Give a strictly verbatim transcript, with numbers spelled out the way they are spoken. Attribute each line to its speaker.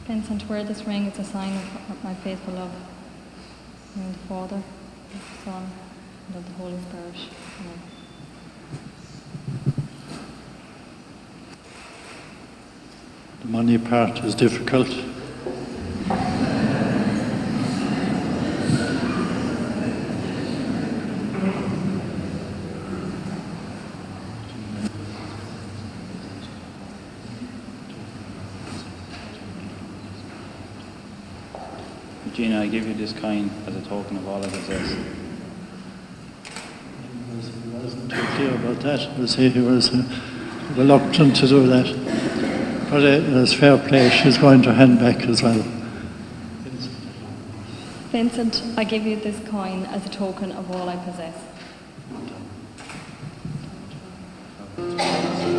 Speaker 1: Vincent, wear this ring. It's a sign of my faithful love. In the name of the Father, of the Son, and of the Holy Spirit. Amen.
Speaker 2: The money part is difficult.
Speaker 3: Regina, I give you this coin as a token of all I possess.
Speaker 2: He wasn't too clear about that. You see, he was uh, reluctant to do that. But uh, it's fair play, she's going to hand back as well.
Speaker 1: Vincent, I give you this coin as a token of all I possess.